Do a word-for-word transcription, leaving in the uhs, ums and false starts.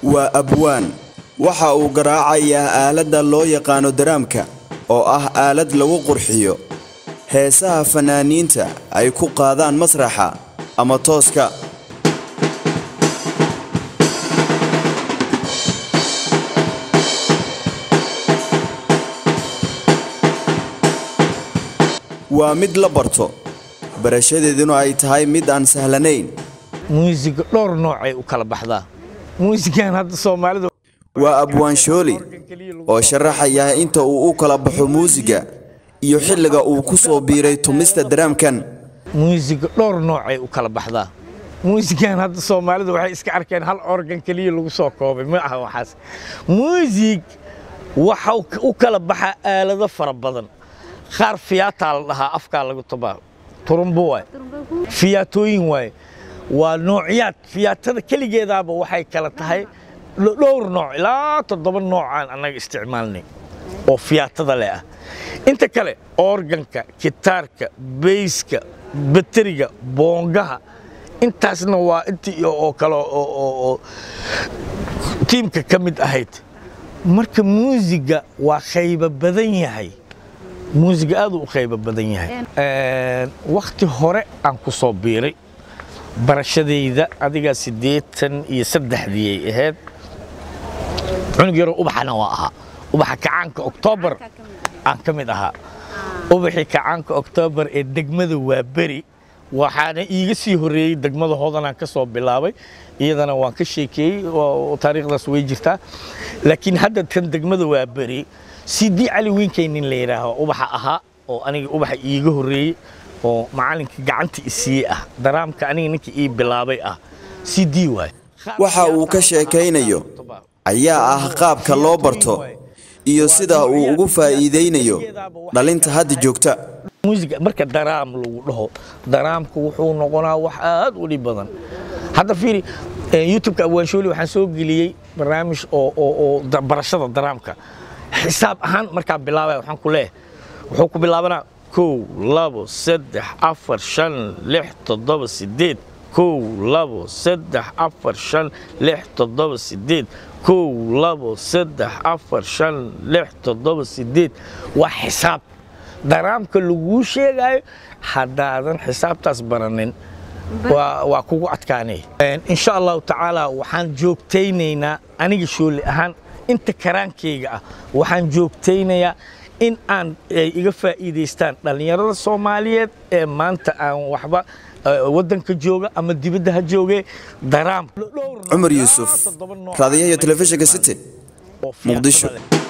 waa abwaan waxa uu garaacayaa aaladda loo yaqaano daraamka oo ah aalad lagu qurxiyo heesaha fanaaniinta ay ku qaadaan masraxa ama tooska. waa mid la barto barashadeeduna ay tahay mid aan sahlanayn. muusiga dhowr nooc ay u kala baxdaa. muusigan hadda Soomaalidu waa abwaan shooli oo sharaxaya inta uu u kala baxo muusiga iyo xilliga uu ku soo biiray tumista daraamkan. muusiga dhowr nooc ay u kala baxdaa. muusigan hadda Soomaalidu waxay iska arkeen hal organ kaliya lagu soo koobay ma aha waxaas. muusig waxa uu kala baxaa aalado fara badan. qaar fiyaata la dhahaa afka lagu tabaa turumbo way fiyaatooyin way waa noocyad fiyaatada kaligeedaba waxay kala tahay dhowr nooc ilaa toddoba nooc aan anaga isticmaalnay oo fiyaatada leh ah. inta kale organka, gitaarka, baska, bateriga, boongaha intaasna waa intii oo kale oo tiimka kamid ahayd. marka muusiga waa qayb badan yahay. muusiga aad u qayb badan yahay. ee waqti hore aan ku soo biiray barashadayda adiga sideetan iyo saddex dii ahayd. cunug yar ubaxna waa aha ubaxa kacaanka October aan kamid aha. ubaxi kacaanka October ee degmada waa bari waxaana iiga sii horeeyay degmada Hodanaan ka soo bilaabay iyadana waan ka sheekeeyay oo taariikhdaas way jirtaa. laakiin hadda tan degmada waa bari sidii cali wiinkaynin leeyahay ubaxa aha oo aniga ubaxa iiga horeeyay oo macalinka gacanta isii ah daraamka aniga ninkii ii bilaabay ah sidii waay. waxa uu ka sheekaynayo ayaa ah qaabka loo barto iyo sida uu ugu faa'iideynayo dhalinta hadda joogta. muusiga marka daraam lagu dhaho daraamku wuxuu noqonaa wax aad u dhib badan. hadda fiiri YouTube-ka abwaan shooli waxaan soo geliyay barnaamij oo oo barashada daraamka xisaab ahaan marka bilaabay waxaan ku leeyahay wuxuu ku bilaabanaa kow labo saddex afar shan lix toddoba sideed kow labo saddex afar shan lix toddoba sideed kow labo saddex afar shan lix toddoba sideed waa xisaab daraamka lagu sheegayo haddaadan xisaabtaas baranin waa waa kugu adkaanay. insha Allah taala waxaan joogtaynaynaa aniga shooli ahaan inta karaankeyga ah waxaan joogtaynayaa in aan iga faa'iideystaan dhalinyarada Soomaaliyeed ee maanta aan waxba wadanka jooga ama dibadda ha jooge daraam. Umar Yusuf, raadiyaha telefishinka City, Muqdisho.